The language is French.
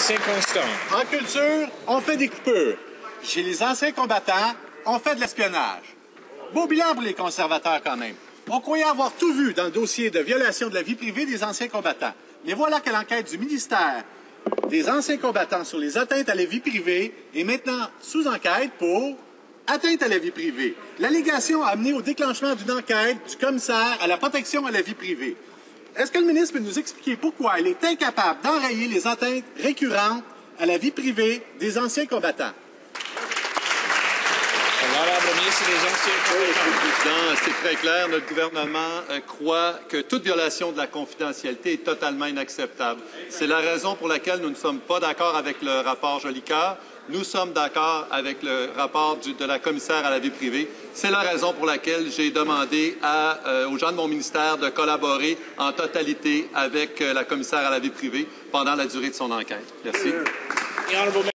anciens constats. En culture, on fait des coupures. Chez les anciens combattants, on fait de l'espionnage. Beau bilan pour les conservateurs quand même. On croyait avoir tout vu dans le dossier de violation de la vie privée des anciens combattants. Mais voilà que l'enquête du ministère des anciens combattants sur les atteintes à la vie privée est maintenant sous enquête pour atteinte à la vie privée. L'allégation a amené au déclenchement d'une enquête du commissaire à la protection à la vie privée. Est-ce que le ministre peut nous expliquer pourquoi il est incapable d'enrayer les atteintes récurrentes à la vie privée des anciens combattants? C'est très clair. Notre gouvernement croit que toute violation de la confidentialité est totalement inacceptable. C'est la raison pour laquelle nous ne sommes pas d'accord avec le rapport Jolicoeur. Nous sommes d'accord avec le rapport de la commissaire à la vie privée. C'est la raison pour laquelle j'ai demandé aux gens de mon ministère de collaborer en totalité avec la commissaire à la vie privée pendant la durée de son enquête. Merci.